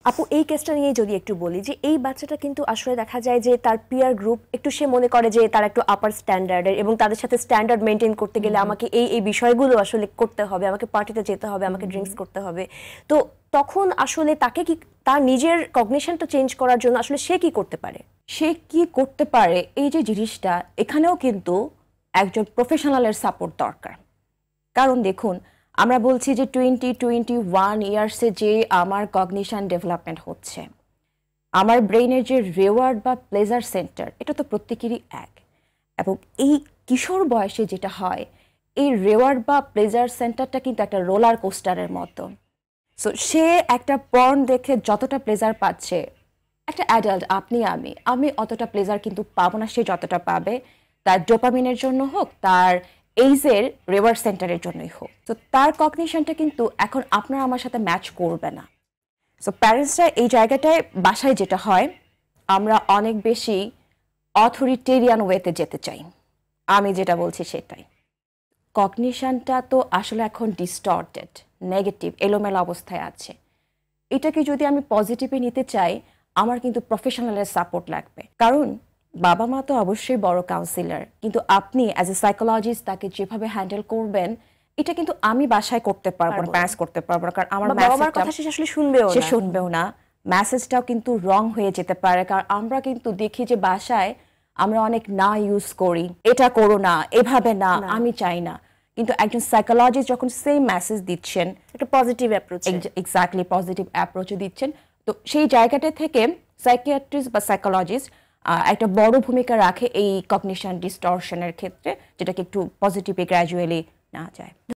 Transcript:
আপু এই কেসটা নিয়ে যদি একটু বলি যে এই বাচ্চাটা কিন্তু আসলে দেখা যায় যে তার পিয়ার গ্রুপ একটু সে মনে করে যে তার একটু আপার স্ট্যান্ডার্ডের এবং তাদের সাথে স্ট্যান্ডার্ড মেনটেন করতে গেলে আমাকে এই বিষয়গুলো আসলে করতে হবে, আমাকে পার্টিতে যেতে হবে, আমাকে ড্রিঙ্কস করতে হবে। তো তখন আসলে তাকে কি তার নিজের কগনিশনটা চেঞ্জ করার জন্য আসলে সে কি করতে পারে? সে কি করতে পারে এই যে জিনিসটা, এখানেও কিন্তু একজন প্রফেশনালের সাপোর্ট দরকার। কারণ দেখুন, আমরা বলছি যে 21 ইয়ার্সে যে আমার কগনিশন ডেভেলপমেন্ট হচ্ছে, আমার ব্রেইনের যে রিওয়ার্ড বা প্লেজার সেন্টার, এটা তো প্রত্যেকেরই এক। এবং এই কিশোর বয়সে যেটা হয়, এই রিওয়ার্ড বা প্লেজার সেন্টারটা কিন্তু একটা রোলার কোস্টারের মতো। সো সে একটা পর্ন দেখে যতটা প্লেজার পাচ্ছে, একটা অ্যাডাল্ট আমি অতটা প্লেজার কিন্তু পাবো না সে যতটা পাবে, তার ডোপামিনের জন্য হোক, তার এইজের রিওয়ার্ড সেন্টারের জন্যই হোক। তো তার কগনিশনটা কিন্তু এখন আপনার আমার সাথে ম্যাচ করবে না। সো প্যারেন্টসরা এই জায়গাটায় বাসায় যেটা হয়, আমরা অনেক বেশি অথরিটেরিয়ান ওয়েতে যেতে চাই। আমি যেটা বলছি সেটাই। কগনিশনটা তো আসলে এখন ডিস্টর্টেড, নেগেটিভ, এলোমেলো অবস্থায় আছে। এটাকে যদি আমি পজিটিভে নিতে চাই, আমার কিন্তু প্রফেশনালের সাপোর্ট লাগবে। কারণ বাবা মা তো অবশ্যই বড় কাউন্সিলর, কিন্তু আপনি অ্যাজ এ সাইকোলজিস্ট তাকে যেভাবে হ্যান্ডেল করবেন, এটা কিন্তু আমি বাসায় করতে পারবো না, প্যারেন্টস করতে পারবো না। কারণ আমার কথা সে আসলে শুনবেও না, মেসেজটাও কিন্তু রং হয়ে যেতে পারে। কারণ আমরা কিন্তু দেখি যে বাসায় আমরা অনেক না ইউজ করি, এটা করো না, এভাবে না, আমি চাই না। কিন্তু একজন সাইকোলজিস্ট যখন সেম মেসেজ দিচ্ছেন, একটা positive approach, exactly positive approach দিচ্ছেন, তো সেই জায়গাটা থেকে সাইকিয়াট্রিস্ট বা সাইকোলজিস্ট একটা বড় ভূমিকা রাখে এই কগনিশন ডিস্টরশনের ক্ষেত্রে, যেটাকে একটু পজিটিভে গ্র্যাজুয়ালি নেওয়া যায়।